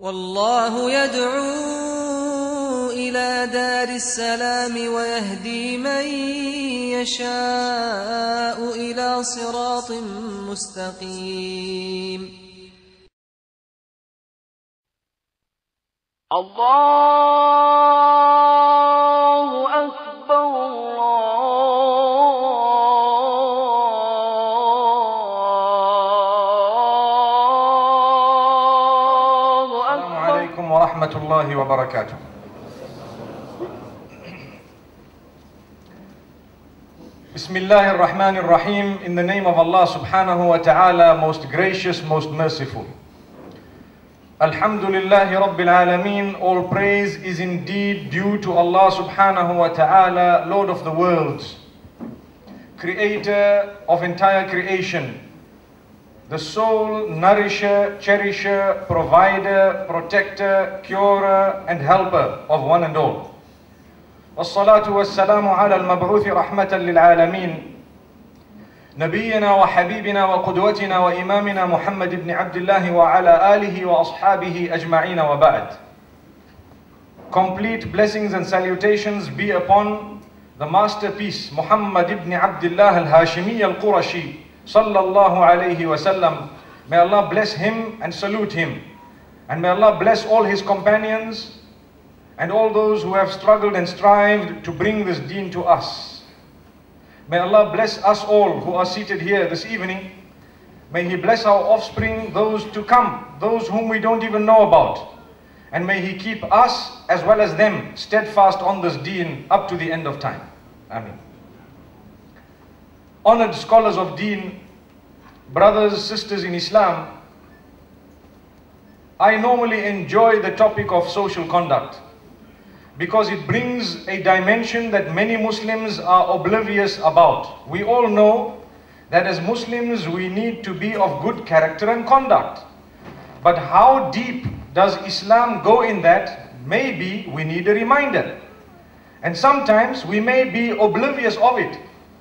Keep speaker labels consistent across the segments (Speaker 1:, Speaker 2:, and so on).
Speaker 1: والله يدعو إلى دار السلام ويهدي من يشاء إلى صراط مستقيم.
Speaker 2: الله أكبر الله أكبر.
Speaker 3: السلام عليكم ورحمة الله وبركاته. Bismillah ar-Rahman ar-Rahim. In the name of Allah subhanahu wa ta'ala, most gracious, most merciful. Alhamdulillahi Rabbil Alameen. All praise is indeed due to Allah subhanahu wa ta'ala, Lord of the worlds, creator of entire creation, the sole nourisher, cherisher, provider, protector, curer and helper of one and all. والصلاة والسلام على المبعوث رحمة للعالمين نبينا وحبيبنا وقدوتنا وإمامنا محمد بن عبد الله وعلى آله وأصحابه أجمعين وبعد. Complete blessings and salutations be upon the masterpiece Muhammad ibn Abdullah al-Hashimi al-Qurashi sallallahu alayhi wa sallam. May Allah bless him and salute him, and may Allah bless all his companions and all those who have struggled and strived to bring this deen to us. May Allah bless us all who are seated here this evening. May He bless our offspring, those to come, those whom we don't even know about. And may He keep us as well as them steadfast on this deen up to the end of time. Ameen. Honored scholars of deen, brothers, sisters in Islam, I normally enjoy the topic of social conduct, because it brings a dimension that many Muslims are oblivious about. We all know that as Muslims we need to be of good character and conduct. But how deep does Islam go in that? Maybe we need a reminder. And sometimes we may be oblivious of it.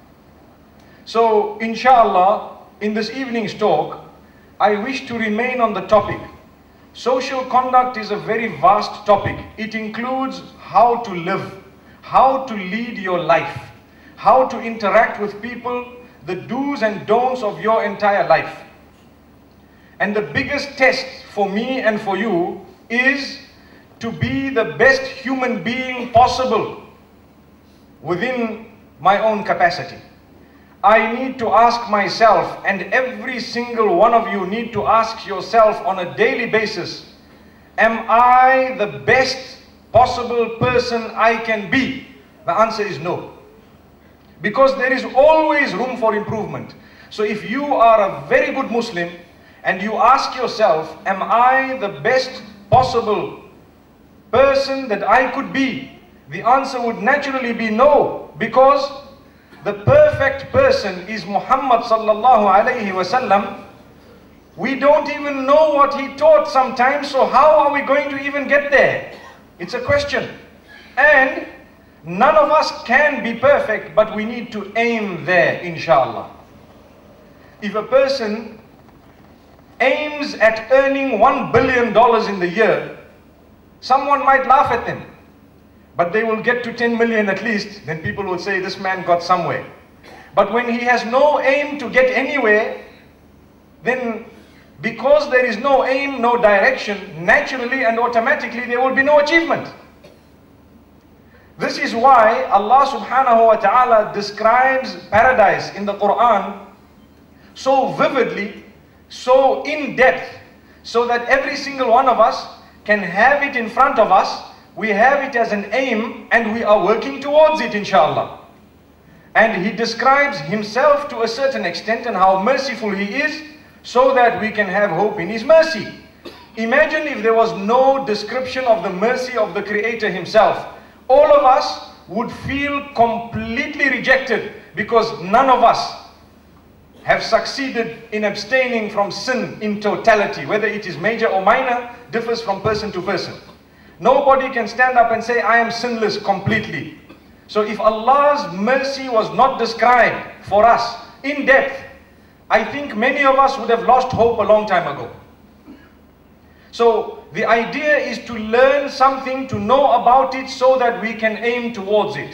Speaker 3: So inshallah, in this evening's talk, I wish to remain on the topic. Social conduct is a very vast topic. It includes how to live, how to lead your life, how to interact with people, the do's and don'ts of your entire life. And the biggest test for me and for you is to be the best human being possible within my own capacity. I need to ask myself, and every single one of you need to ask yourself on a daily basis, am I the best possible person I can be? The answer is no. Because there is always room for improvement. So if you are a very good Muslim and you ask yourself, am I the best possible person that I could be? The answer would naturally be no, because the perfect person is Muhammad sallallahu alayhi wa sallam. We don't even know what he taught sometimes, so how are we going to even get there? It's a question. And none of us can be perfect, but we need to aim there, inshallah. If a person aims at earning $1 billion in the year, someone might laugh at them. But they will get to 10 million at least, then people will say this man got somewhere. But when he has no aim to get anywhere, then because there is no aim, no direction, naturally and automatically there will be no achievement. This is why Allah subhanahu wa ta'ala describes paradise in the Quran so vividly, so in depth, so that every single one of us can have it in front of us. We have it as an aim and we are working towards it, inshallah. And He describes Himself to a certain extent and how merciful He is, so that we can have hope in His mercy. Imagine if there was no description of the mercy of the Creator Himself. All of us would feel completely rejected, because none of us have succeeded in abstaining from sin in totality. Whether it is major or minor differs from person to person. Nobody can stand up and say, I am sinless completely. So if Allah's mercy was not described for us in depth, I think many of us would have lost hope a long time ago. So The idea is to learn something, to know about it so that we can aim towards it.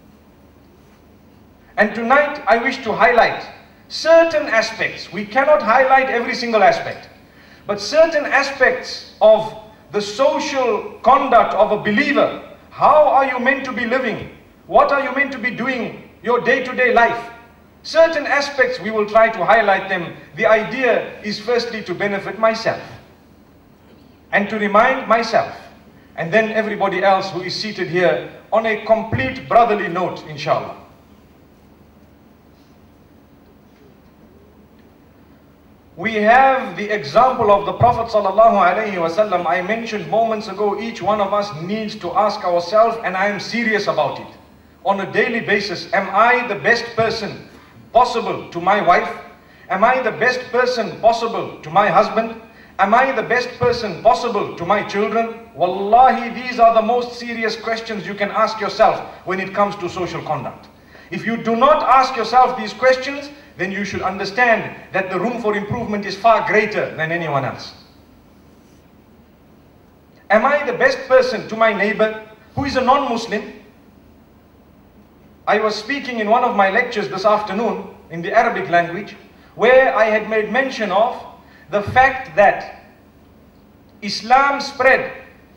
Speaker 3: And tonight I wish to highlight certain aspects. We cannot highlight every single aspect, but certain aspects of the social conduct of a believer. How are you meant to be living? What are you meant to be doing your day-to-day life? Certain aspects we will try to highlight them. The idea is firstly to benefit myself and to remind myself, and then everybody else who is seated here, on a complete brotherly note, inshallah. We have the example of the Prophet ﷺ. I mentioned moments ago, each one of us needs to ask ourselves, and I am serious about it, on a daily basis, am I the best person possible to my wife? Am I the best person possible to my husband? Am I the best person possible to my children? Wallahi, these are the most serious questions you can ask yourself when it comes to social conduct. If you do not ask yourself these questions, then you should understand that the room for improvement is far greater than anyone else. Am I the best person to my neighbor who is a non-Muslim? I was speaking in one of my lectures this afternoon in the Arabic language, where I had made mention of the fact that Islam spread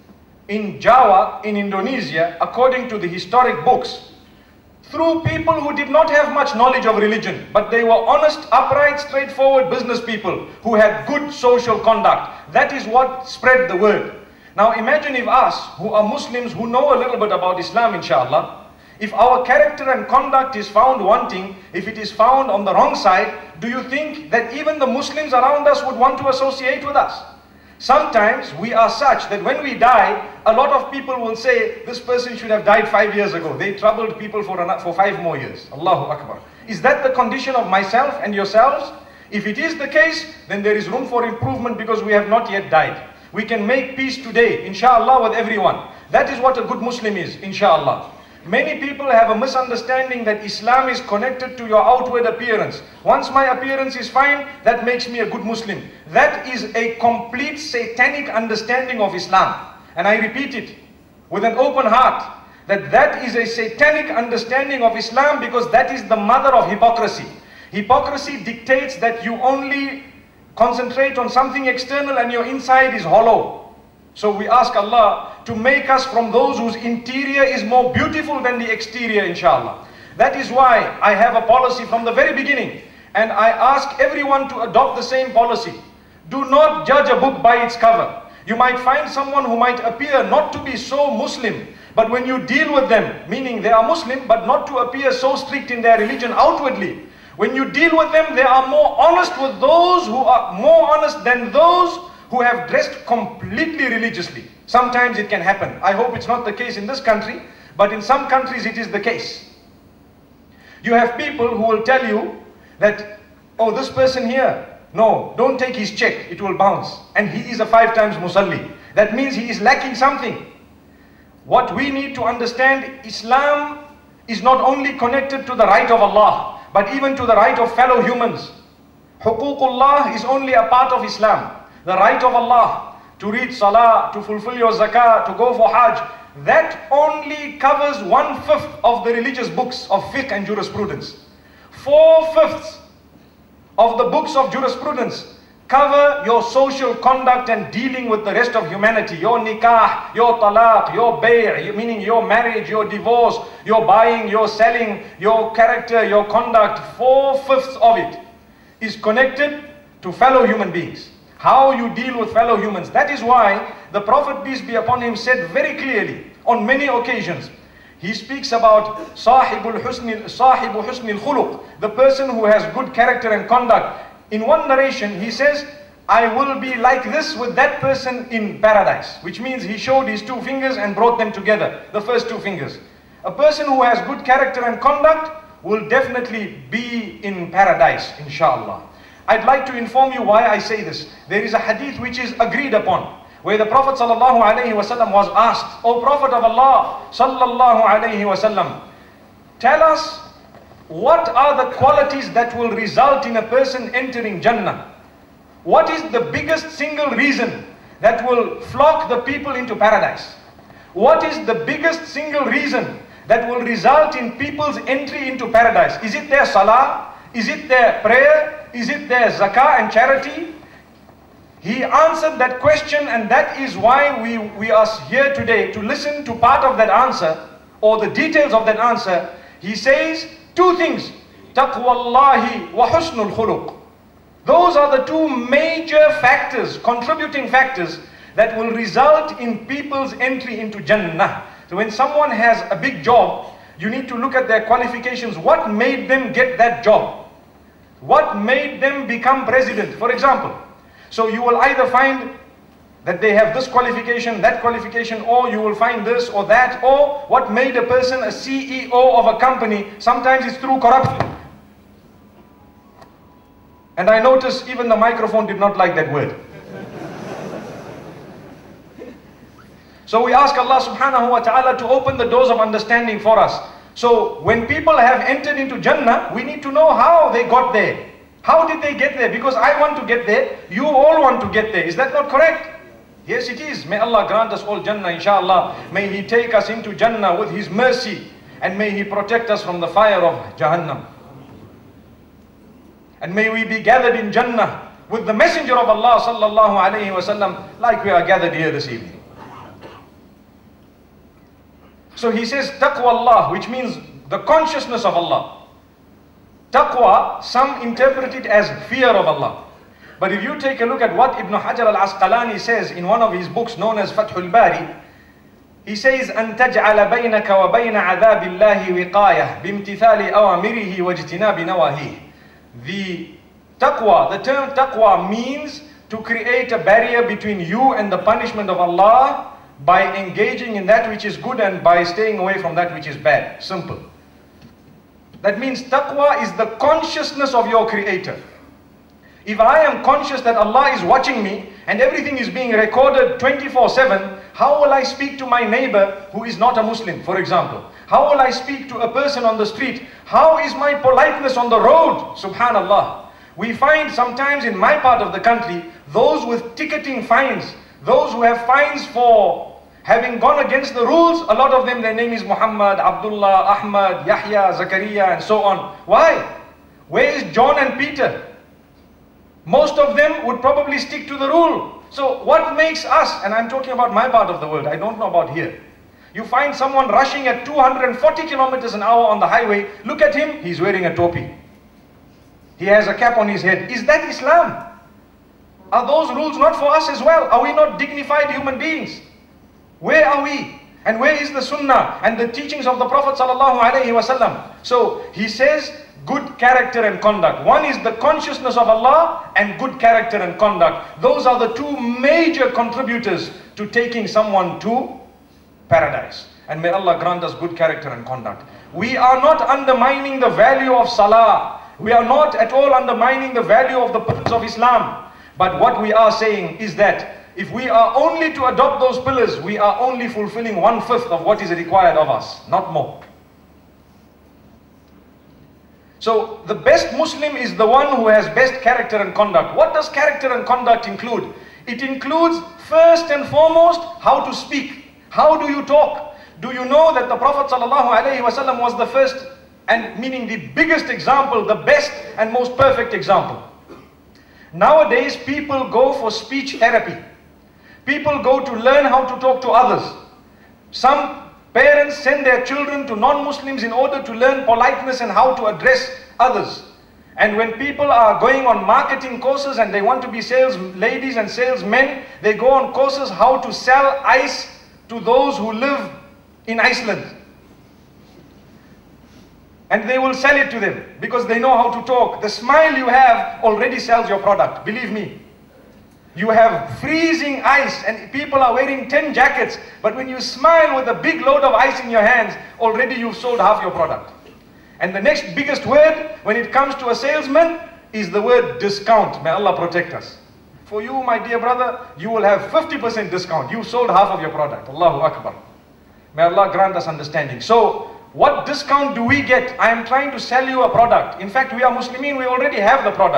Speaker 3: in Java, in Indonesia, according to the historic books, through people who did not have much knowledge of religion, but they were honest, upright, straightforward business people who had good social conduct. That is what spread the word. Now imagine if us, who are Muslims, who know a little bit about Islam, inshallah, if our character and conduct is found wanting, if it is found on the wrong side, do you think that even the Muslims around us would want to associate with us? Sometimes we are such that when we die, a lot of people will say, this person should have died 5 years ago. They troubled people for 5 more years. Allahu Akbar. Is that the condition of myself and yourselves? If it is the case, then there is room for improvement because we have not yet died. We can make peace today, inshallah, with everyone. That is what a good Muslim is, inshallah. Many people have a misunderstanding that Islam is connected to your outward appearance. Once my appearance is fine, that makes me a good Muslim. That is a complete satanic understanding of Islam. And I repeat it with an open heart, that is a satanic understanding of Islam, because that is the mother of hypocrisy. Hypocrisy dictates that you only concentrate on something external and your inside is hollow. So we ask Allah to make us from those whose interior is more beautiful than the exterior, inshallah. That is why I have a policy from the very beginning, and I ask everyone to adopt the same policy. Do not judge a book by its cover. You might find someone who might appear not to be so Muslim, but when you deal with them, meaning they are Muslim, but not to appear so strict in their religion outwardly, when you deal with them, they are more honest with those who are more honest than those who have dressed completely religiously. Sometimes it can happen. I hope it's not the case in this country, but in some countries it is the case. You have people who will tell you that, oh, this person here, no, don't take his check, it will bounce. And he is a 5 times musalli. That means he is lacking something. What we need to understand, Islam is not only connected to the right of Allah, but even to the right of fellow humans. Huququllah is only a part of Islam. The right of Allah to read salah, to fulfill your zakah, to go for hajj, that only covers 1/5 of the religious books of fiqh and jurisprudence. 4/5 of the books of jurisprudence cover your social conduct and dealing with the rest of humanity. Your nikah, your talaq, your bay', meaning your marriage, your divorce, your buying, your selling, your character, your conduct. 4/5 of it is connected to fellow human beings. How you deal with fellow humans. That is why the Prophet, peace be upon him, said very clearly on many occasions. He speaks about Sahibu husni al-khuluq, the person who has good character and conduct. In one narration, he says, I will be like this with that person in paradise. Which means he showed his 2 fingers and brought them together, the first 2 fingers. A person who has good character and conduct will definitely be in paradise, inshallah. I'd like to inform you why I say this. There is a hadith which is agreed upon, where the Prophet ﷺ was asked, O Prophet of Allah ﷺ, tell us, what are the qualities that will result in a person entering Jannah? What is the biggest single reason that will flock the people into paradise? What is the biggest single reason that will result in people's entry into paradise? Is it their salah? Is it their prayer? Is it their zakah and charity? He answered that question, and that is why we are here today to listen to part of that answer or the details of that answer. He says two things: taqwallahi wa husnul khuluq. Those are the two major factors, contributing factors, that will result in people's entry into Jannah. So when someone has a big job, you need to look at their qualifications. What made them get that job? What made them become president, for example? So you will either find that they have this qualification, that qualification, or you will find this or that, or what made a person a CEO of a company. Sometimes it's through corruption. And I notice even the microphone did not like that word. So we ask Allah subhanahu wa ta'ala to open the doors of understanding for us. So when people have entered into Jannah, we need to know how they got there. How did they get there? Because I want to get there, you all want to get there. Is that not correct? Yes, it is. May Allah grant us all Jannah, inshallah. May He take us into Jannah with His mercy, and may He protect us from the fire of Jahannam. And may we be gathered in Jannah with the Messenger of Allah sallallahu alayhi wasallam, like we are gathered here this evening. So he says taqwa Allah, which means the consciousness of Allah. Taqwa, some interpret it as fear of Allah. But if you take a look at what Ibn Hajar al-Asqalani says in one of his books known as Fathul Bari, he says, أن تجعل بينك وبين عذاب الله وقاية بامتثال أوامره واجتناب نواهيه. The taqwa, the term taqwa means to create a barrier between you and the punishment of Allah by engaging in that which is good and by staying away from that which is bad. Simple. That means taqwa is the consciousness of your Creator. If I am conscious that Allah is watching me and everything is being recorded 24/7, how will I speak to my neighbor who is not a Muslim, for example? How will I speak to a person on the street? How is my politeness on the road? Subhanallah. We find sometimes in my part of the country, those with ticketing fines, those who have fines for having gone against the rules, a lot of them, their name is Muhammad, Abdullah, Ahmad, Yahya, Zakaria, and so on. Why? Where is John and Peter? Most of them would probably stick to the rule. So what makes us, and I'm talking about my part of the world, I don't know about here. You find someone rushing at 240 kilometers an hour on the highway. Look at him, he's wearing a topi. He has a cap on his head. Is that Islam? Are those rules not for us as well? Are we not dignified human beings? Where are we? And where is the Sunnah and the teachings of the Prophet sallallahu alaihi wasallam? So he says good character and conduct. One is the consciousness of Allah, and good character and conduct. Those are the two major contributors to taking someone to paradise. And may Allah grant us good character and conduct. We are not undermining the value of salah. We are not at all undermining the value of the pillars of Islam. But what we are saying is that if we are only to adopt those pillars, we are only fulfilling 1/5 of what is required of us, not more. So the best Muslim is the one who has best character and conduct. What does character and conduct include? It includes first and foremost how to speak. How do you talk? Do you know that the Prophet ﷺ was the first, and meaning the biggest example, the best and most perfect example? Nowadays people go for speech therapy. People go to learn how to talk to others. Some parents send their children to non-Muslims in order to learn politeness and how to address others. And when people are going on marketing courses and they want to be sales ladies and salesmen, they go on courses how to sell ice to those who live in Iceland. And they will sell it to them because they know how to talk. The smile you have already sells your product, believe me. You have freezing ice and people are wearing 10 jackets, but when you smile with a big load of ice in your hands, already you've sold half your product. And the next biggest word when it comes to a salesman is the word discount. May Allah protect us. For you, my dear brother, you will have 50% discount. You've sold half of your product. Allahu Akbar. May Allah grant us understanding. So, what discount do we get? I am trying to sell you a product. In fact, we are Muslimin, we already have the product.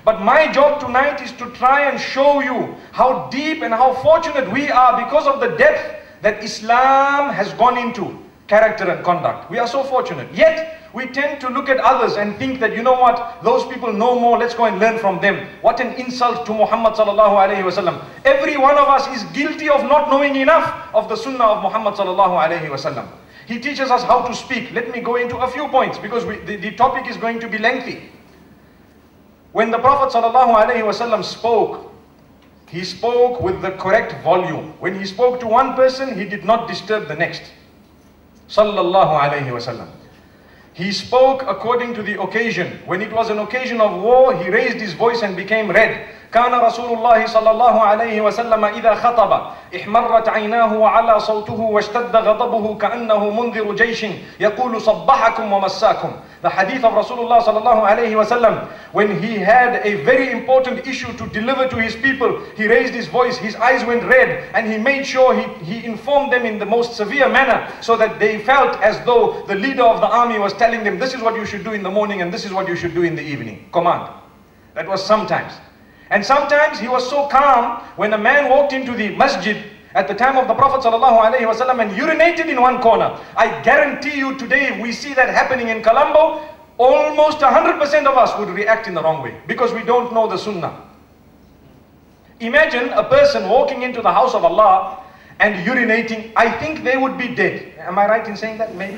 Speaker 3: But my job tonight is to try and show you how deep and how fortunate we are because of the depth that Islam has gone into character and conduct. We are so fortunate. Yet, we tend to look at others and think that, you know what, those people know more, let's go and learn from them. What an insult to Muhammad sallallahu alayhi wasallam. Every one of us is guilty of not knowing enough of the sunnah of Muhammad sallallahu alayhi wasallam. He teaches us how to speak. Let me go into a few points because the topic is going to be lengthy. When the Prophet sallallahu alayhi wasallam spoke, he spoke with the correct volume. When he spoke to one person, he did not disturb the next. Sallallahu alayhi wasallam. He spoke according to the occasion. When it was an occasion of war, he raised his voice and became red. كان رسول الله صلى الله عليه وسلم إذا خطب احمرت عيناه وعلى صوته واشتد غضبه كأنه منذر جيش يقول صبحكم ومساكم. The hadith of Rasulullah صلى الله عليه وسلم, when he had a very important issue to deliver to his people, he raised his voice, his eyes went red, and he made sure he informed them in the most severe manner so that they felt as though the leader of the army was telling them, this is what you should do in the morning and this is what you should do in the evening. Command. That was sometimes. And sometimes he was so calm when a man walked into the masjid at the time of the Prophet ﷺ and urinated in one corner. I guarantee you today, if we see that happening in Colombo, almost 100% of us would react in the wrong way because we don't know the sunnah. Imagine a person walking into the house of Allah and urinating. I think they would be dead. Am I right in saying that? Maybe.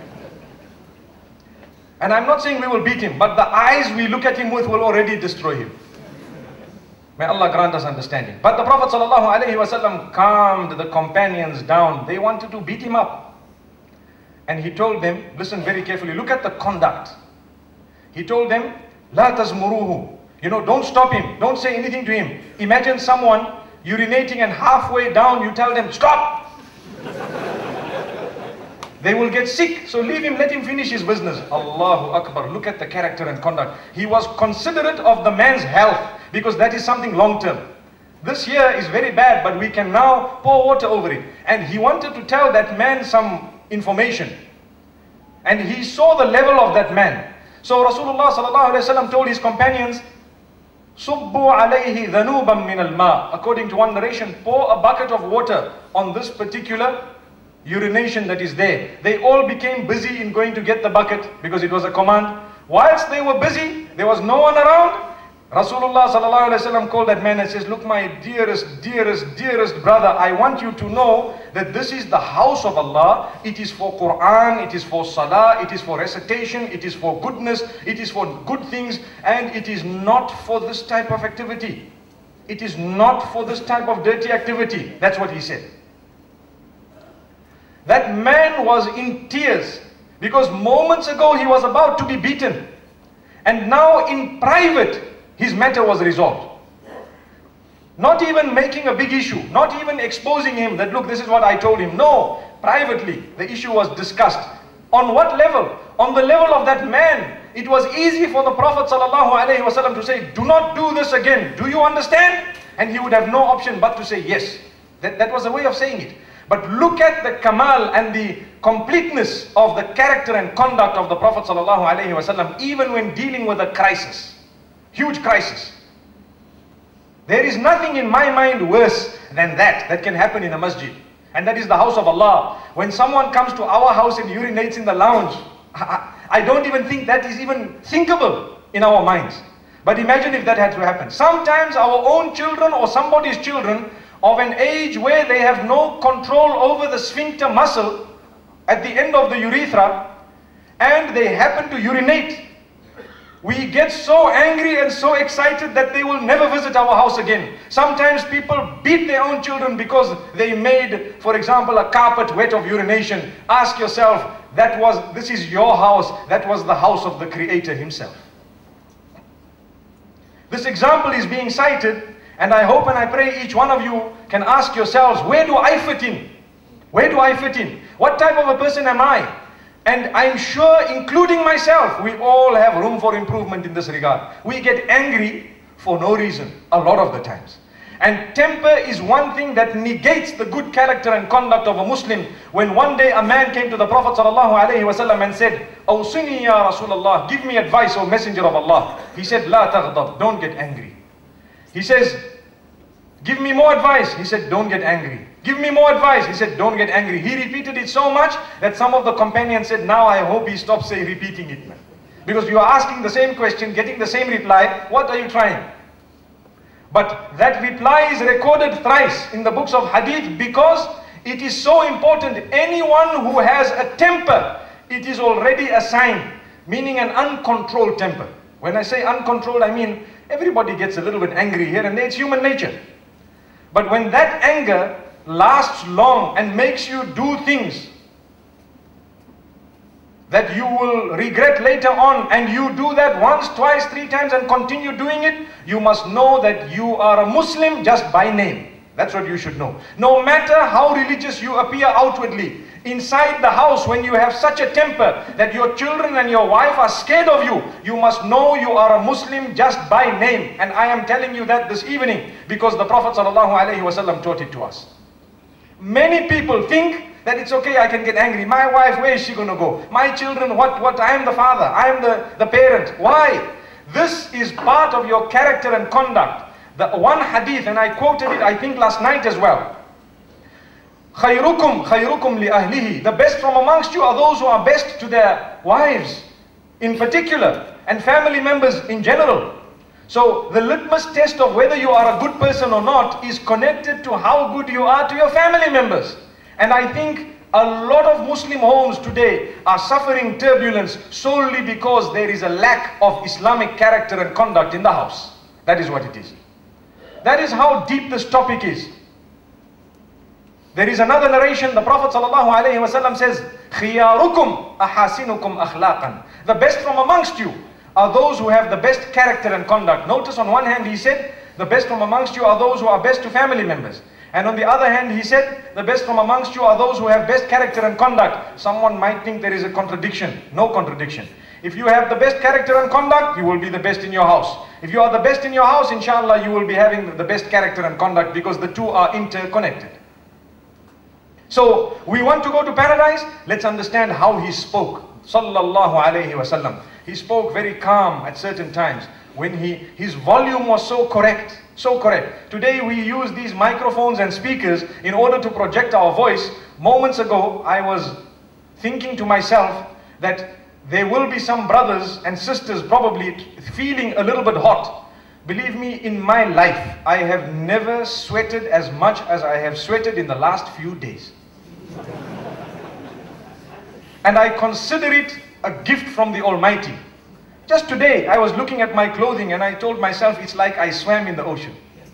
Speaker 3: And I'm not saying we will beat him, but the eyes we look at him with will already destroy him. May Allah grant us understanding. But the Prophet ﷺ calmed the companions down. They wanted to beat him up. And he told them, listen very carefully, look at the conduct. He told them, La tazmuruhu. You know, don't stop him. Don't say anything to him. Imagine someone urinating and halfway down you tell them, stop. They will get sick. So leave him, let him finish his business. Allahu Akbar. Look at the character and conduct. He was considerate of the man's health, because that is something long term. This here is very bad, but we can now pour water over it. And he wanted to tell that man some information. And he saw the level of that man. So Rasulullah ﷺ told his companions, Subbu alayhi dhanuban min al-ma. According to one narration, pour a bucket of water on this particular urination that is there. They all became busy in going to get the bucket because it was a command. Whilst they were busy, there was no one around. Rasulullah sallallahu alaihi wasallam called that man and says, look, my dearest brother, I want you to know that this is the house of Allah. It is for Quran, it is for salah, it is for recitation, it is for goodness, it is for good things, and it is not for this type of activity. It is not for this type of dirty activity. That's what he said. That man was in tears because moments ago he was about to be beaten. And now in private, his matter was resolved. Not even making a big issue, not even exposing him that, look, this is what I told him. No, privately, the issue was discussed. On what level? On the level of that man. It was easy for the Prophet ﷺ to say, do not do this again. Do you understand? And he would have no option but to say yes. That was a way of saying it. But look at the kamal and the completeness of the character and conduct of the Prophet ﷺ, even when dealing with a crisis. Huge crisis. There is nothing in my mind worse than that can happen in a masjid. And that is the house of Allah. When someone comes to our house and urinates in the lounge, I don't even think that is even thinkable in our minds. But imagine if that had to happen. Sometimes our own children or somebody's children of an age where they have no control over the sphincter muscle at the end of the urethra, and they happen to urinate. We get so angry and so excited that they will never visit our house again. Sometimes people beat their own children because they made, for example, a carpet wet of urination. Ask yourself, this is your house, that was the house of the Creator Himself. This example is being cited, and I hope and I pray each one of you can ask yourselves, where do I fit in? Where do I fit in? What type of a person am I? And I'm sure, including myself, we all have room for improvement in this regard. We get angry for no reason, a lot of the times. And temper is one thing that negates the good character and conduct of a Muslim. When one day a man came to the Prophet ﷺ and said, "Awsini ya Rasulullah, give me advice, O Messenger of Allah." He said, "La taghdab, don't get angry." He says, "Give me more advice." He said, "Don't get angry." "Give me more advice." He said, "Don't get angry." He repeated it so much that some of the companions said, "Now I hope he stops repeating it, man. Because you are asking the same question, getting the same reply. What are you trying?" But that reply is recorded thrice in the books of hadith because it is so important. Anyone who has a temper, it is already a sign, meaning an uncontrolled temper. When I say uncontrolled, I mean everybody gets a little bit angry here and there. It's human nature. But when that anger lasts long and makes you do things that you will regret later on, and you do that once, twice, 3 times and continue doing it, you must know that you are a Muslim just by name. That's what you should know. No matter how religious you appear outwardly, inside the house when you have such a temper that your children and your wife are scared of you, you must know you are a Muslim just by name. And I am telling you that this evening because the Prophet ﷺ taught it to us. Many people think that it's okay, I can get angry. My wife, where is she going to go? My children, what? I am the father, I am the parent. Why? This is part of your character and conduct. The one hadith, and I quoted it I think last night as well. خَيْرُكُمْ لِأَهْلِهِ. The best from amongst you are those who are best to their wives in particular, and family members in general. So the litmus test of whether you are a good person or not is connected to how good you are to your family members. And I think a lot of Muslim homes today are suffering turbulence solely because there is a lack of Islamic character and conduct in the house. That is what it is. That is how deep this topic is. There is another narration, the Prophet ﷺ says, خِيَارُكُمْ أَحَاسِنُكُمْ أَخْلَاقًا. The best from amongst you are those who have the best character and conduct. Notice on one hand he said, the best from amongst you are those who are best to family members. And on the other hand he said, the best from amongst you are those who have best character and conduct. Someone might think there is a contradiction. No contradiction. If you have the best character and conduct, you will be the best in your house. If you are the best in your house, inshallah, you will be having the best character and conduct because the two are interconnected. So, we want to go to paradise. Let's understand how he spoke. Sallallahu alayhi wasallam. He spoke very calm at certain times. When his volume was so correct. So correct. Today we use these microphones and speakers in order to project our voice. Moments ago, I was thinking to myself that there will be some brothers and sisters probably feeling a little bit hot. Believe me, in my life, I have never sweated as much as I have sweated in the last few days. And I consider it a gift from the Almighty. Just today, I was looking at my clothing and I told myself it's like I swam in the ocean.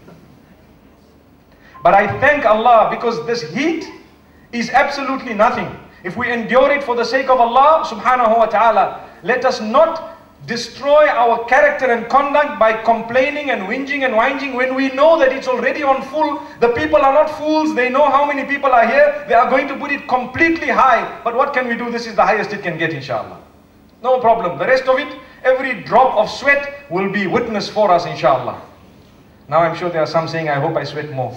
Speaker 3: But I thank Allah because this heat is absolutely nothing. If we endure it for the sake of Allah subhanahu wa ta'ala, let us not destroy our character and conduct by complaining and whinging and whining when we know that it's already on full. The people are not fools. They know how many people are here. They are going to put it completely high. But what can we do? This is the highest it can get, inshallah. No problem. The rest of it, every drop of sweat will be witness for us, inshallah. Now I'm sure there are some saying, I hope I sweat more.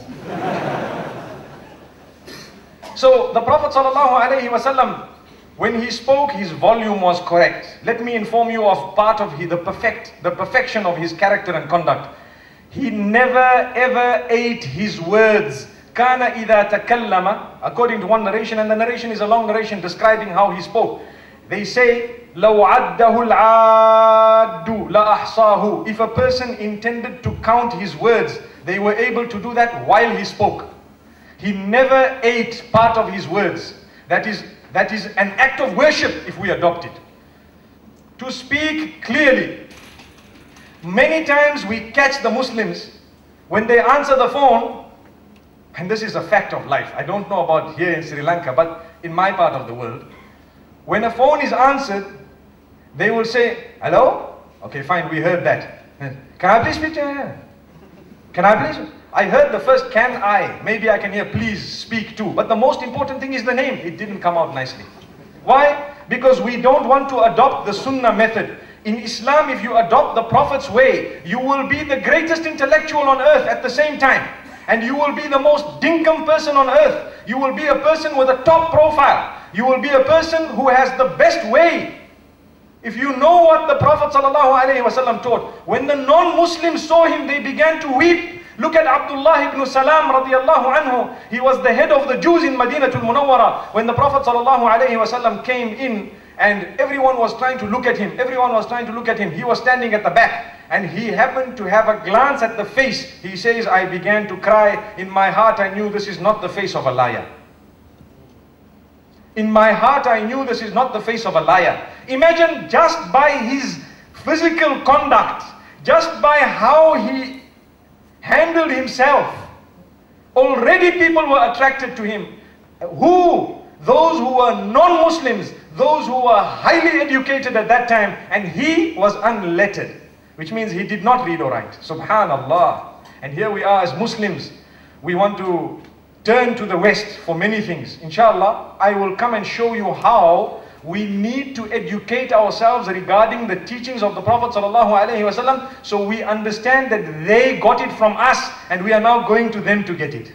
Speaker 3: So the Prophet ﷺ, when he spoke, his volume was correct. Let me inform you of part of the perfection of his character and conduct. He never ever ate his words. Kana idha takallama, according to one narration, and the narration is a long narration describing how he spoke. They say, لَوْ عَدَّهُ الْعَادُّ لَأَحْصَاهُ. If a person intended to count his words, they were able to do that while he spoke. He never ate part of his words. That is an act of worship if we adopt it. To speak clearly. Many times we catch the Muslims when they answer the phone, and this is a fact of life. I don't know about here in Sri Lanka, but in my part of the world, when a phone is answered, they will say, hello? Okay, fine, we heard that. Can I please speak to you? Can I please? I heard the first can I. Maybe I can hear please speak to. But the most important thing is the name. It didn't come out nicely. Why? Because we don't want to adopt the sunnah method. In Islam, if you adopt the Prophet's way, you will be the greatest intellectual on earth at the same time. And you will be the most dinkum person on earth. You will be a person with a top profile. You will be a person who has the best way. If you know what the Prophet ﷺ taught, when the non-Muslims saw him, they began to weep. Look at Abdullah ibn Salam radiallahu anhu. He was the head of the Jews in Madinatul Munawwara. When the Prophet ﷺ came in, and everyone was trying to look at him. Everyone was trying to look at him. He was standing at the back. And he happened to have a glance at the face. He says, I began to cry. In my heart, I knew this is not the face of a liar. In my heart, I knew this is not the face of a liar. Imagine just by his physical conduct, just by how he handled himself, already people were attracted to him. Who? Those who were non-Muslims, those who were highly educated at that time, and he was unlettered, which means he did not read or write. Subhanallah. And here we are as Muslims. We want to turn to the West for many things. Inshallah, I will come and show you how we need to educate ourselves regarding the teachings of the Prophet ﷺ, so we understand that they got it from us and we are now going to them to get it.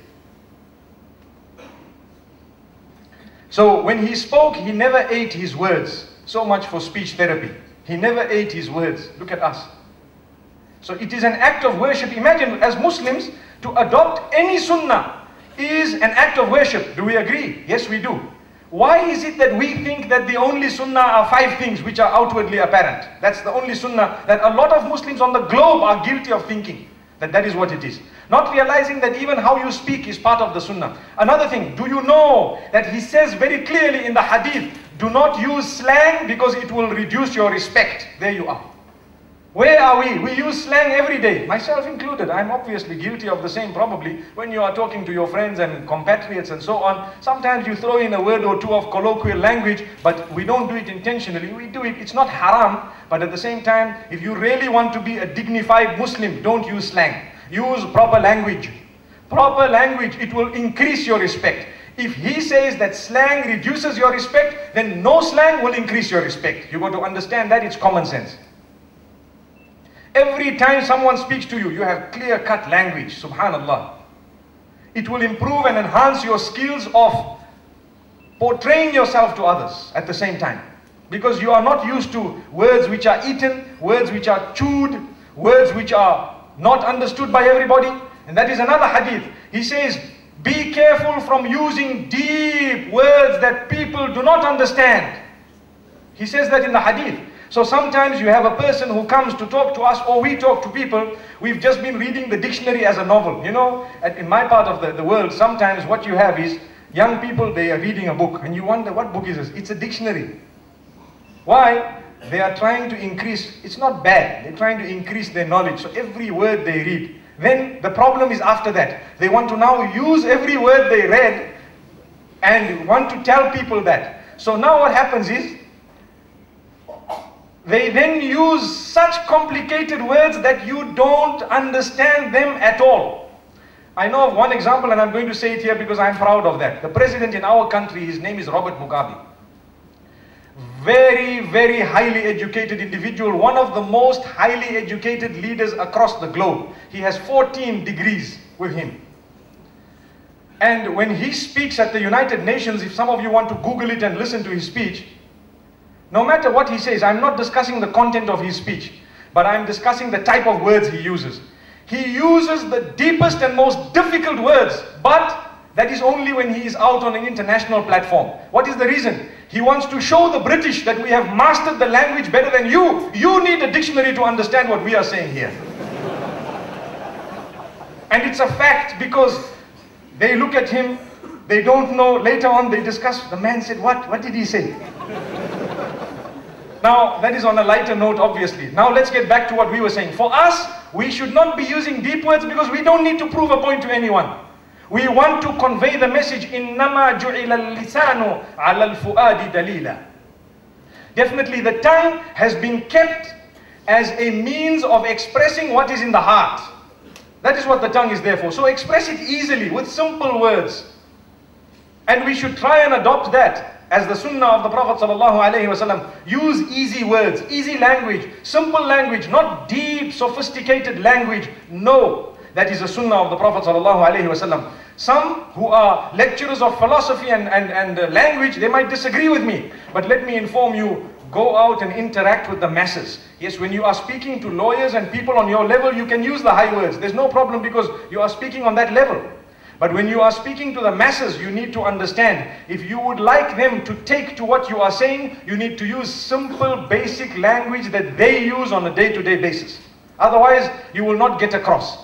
Speaker 3: So when he spoke, he never ate his words. So much for speech therapy. He never ate his words. Look at us. So it is an act of worship. Imagine, as Muslims, to adopt any sunnah is an act of worship. Do we agree? Yes, we do. Why is it that we think that the only sunnah are 5 things which are outwardly apparent? That's the only sunnah that a lot of Muslims on the globe are guilty of thinking. That is what it is. Not realizing that even how you speak is part of the sunnah. Another thing, do you know that he says very clearly in the hadith, do not use slang because it will reduce your respect. There you are. Where are we? We use slang every day, myself included. I'm obviously guilty of the same probably. When you are talking to your friends and compatriots and so on, sometimes you throw in a word or two of colloquial language, but we don't do it intentionally. We do it, it's not haram, but at the same time, if you really want to be a dignified Muslim, don't use slang. Use proper language. Proper language, it will increase your respect. If he says that slang reduces your respect, then no slang will increase your respect. You got to understand that, it's common sense. Every time someone speaks to you, you have clear-cut language, subhanallah. It will improve and enhance your skills of portraying yourself to others at the same time. Because you are not used to words which are eaten, words which are chewed, words which are not understood by everybody. And that is another hadith. He says, be careful from using deep words that people do not understand. He says that in the hadith. So sometimes you have a person who comes to talk to us, or we talk to people, we've just been reading the dictionary as a novel. You know, in my part of the world, sometimes what you have is, young people, they are reading a book, and you wonder, what book is this? It's a dictionary. Why? They are trying to increase, it's not bad, they're trying to increase their knowledge, so every word they read. Then the problem is after that, they want to now use every word they read, and want to tell people that. So now what happens is, they then use such complicated words that you don't understand them at all. I know of one example, and I'm going to say it here because I'm proud of that. The president in our country, his name is Robert Mugabe. Very, very highly educated individual, one of the most highly educated leaders across the globe. He has 14 degrees with him. And when he speaks at the United Nations, if some of you want to Google it and listen to his speech, no matter what he says, I'm not discussing the content of his speech, but I'm discussing the type of words he uses. He uses the deepest and most difficult words, but that is only when he is out on an international platform. What is the reason? He wants to show the British that we have mastered the language better than you. You need a dictionary to understand what we are saying here. And it's a fact, because they look at him, they don't know, later on they discuss, the man said, what did he say? Now, that is on a lighter note, obviously. Now, let's get back to what we were saying. For us, we should not be using deep words because we don't need to prove a point to anyone. We want to convey the message, إِنَّمَا جُعِلَ اللِّسَانُ عَلَى الْفُؤَادِ دَلِيلًا. Definitely, the tongue has been kept as a means of expressing what is in the heart. That is what the tongue is there for. So express it easily with simple words. And we should try and adopt that. as the sunnah of the Prophet ﷺ. Use easy words, easy language, simple language, not deep, sophisticated language. No, that is the sunnah of the Prophet ﷺ. Some who are lecturers of philosophy and language, they might disagree with me. But let me inform you, go out and interact with the masses. Yes, when you are speaking to lawyers and people on your level, you can use the high words. There's no problem because you are speaking on that level. But when you are speaking to the masses, you need to understand, if you would like them to take to what you are saying, you need to use simple, basic language that they use on a day-to-day basis. Otherwise, you will not get across.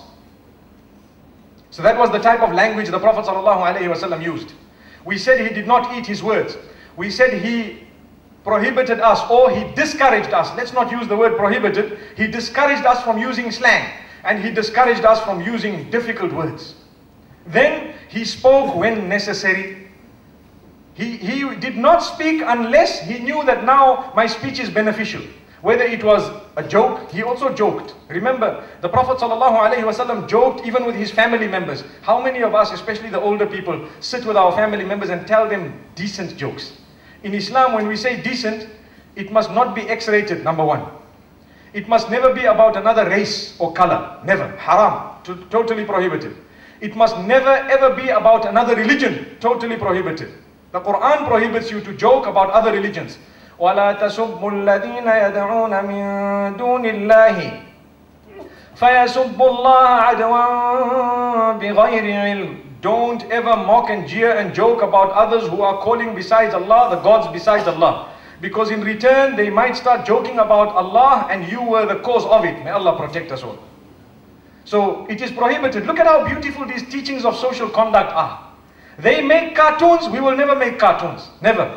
Speaker 3: So that was the type of language the Prophet ﷺ used. We said he did not eat his words. We said he prohibited us, or he discouraged us. Let's not use the word prohibited. He discouraged us from using slang, and he discouraged us from using difficult words. Then he spoke when necessary. He did not speak unless he knew that now my speech is beneficial. Whether it was a joke, he also joked. Remember, the Prophet ﷺ joked even with his family members. How many of us, especially the older people, sit with our family members and tell them decent jokes? In Islam, when we say decent, it must not be X-rated, number one. It must never be about another race or color. Never. Haram. Totally prohibited. It must never ever be about another religion. Totally prohibited. The Quran prohibits you to joke about other religions. وَلَا تَسُبُّوا الَّذِينَ يَدْعُونَ مِن دُونِ اللَّهِ فَيَسُبُّوا اللَّهَ عَدْوًا بِغَيْرِ عِلْمٍ. Don't ever mock and jeer and joke about others who are calling besides Allah, the gods besides Allah. Because in return, they might start joking about Allah and you were the cause of it. May Allah protect us all. So it is prohibited. Look at how beautiful these teachings of social conduct are. They make cartoons, we will never make cartoons. Never.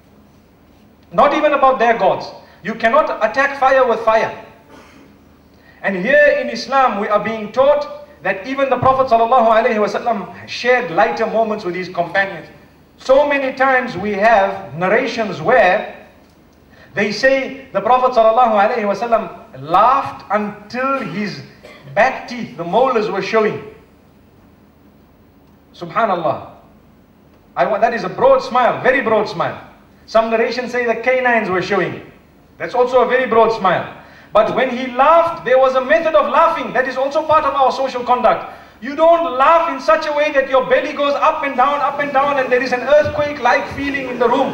Speaker 3: Not even about their gods. You cannot attack fire with fire. And here in Islam, we are being taught that even the Prophet ﷺ shared lighter moments with his companions. So many times we have narrations where they say the Prophet ﷺ laughed until his back teeth, the molars, were showing. Subhanallah. That is a broad smile, very broad smile. Some narrations say the canines were showing. That's also a very broad smile. But when he laughed, there was a method of laughing. That is also part of our social conduct. You don't laugh in such a way that your belly goes up and down, and there is an earthquake-like feeling in the room.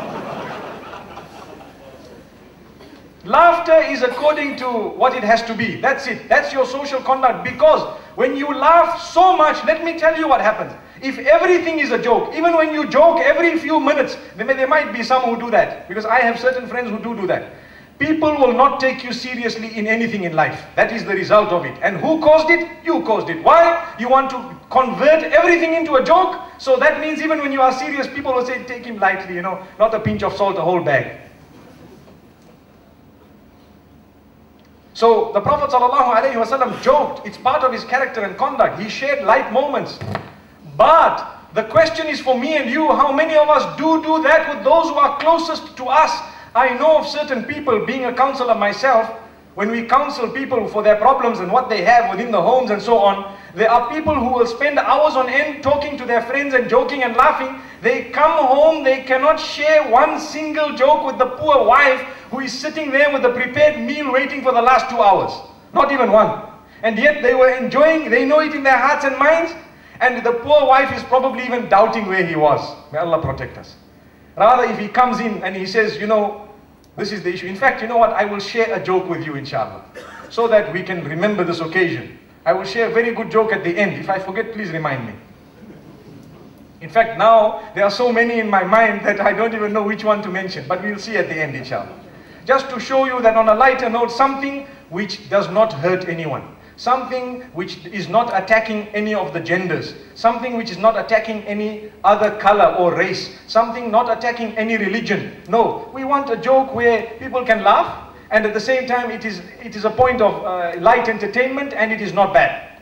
Speaker 3: Laughter is according to what it has to be. That's it. That's your social conduct. Because when you laugh so much, let me tell you what happens. If everything is a joke, even when you joke every few minutes, there might be some who do that. Because I have certain friends who do that. People will not take you seriously in anything in life. That is the result of it. And who caused it? You caused it. Why? You want to convert everything into a joke? So that means even when you are serious, people will say, take him lightly, not a pinch of salt, a whole bag. So the Prophet ﷺ joked. It's part of his character and conduct. He shared light moments. But the question is for me and you, how many of us do that with those who are closest to us? I know of certain people, being a counselor myself, when we counsel people for their problems and what they have within the homes and so on, there are people who will spend hours on end talking to their friends and joking and laughing. They come home, they cannot share one single joke with the poor wife who is sitting there with a prepared meal waiting for the last 2 hours. Not even one. And yet they were enjoying, they know it in their hearts and minds, and the poor wife is probably even doubting where he was. May Allah protect us. Rather, if he comes in and he says, this is the issue. In fact, you know what? I will share a joke with you, inshallah, so that we can remember this occasion. I will share a very good joke at the end. If I forget, please remind me. In fact, now, there are so many in my mind that I don't even know which one to mention. But we'll see at the end, inshallah. Just to show you that on a lighter note, something which does not hurt anyone. Something which is not attacking any of the genders. Something which is not attacking any other color or race. Something not attacking any religion. No, we want a joke where people can laugh, and at the same time it is a point of light entertainment, and it is not bad.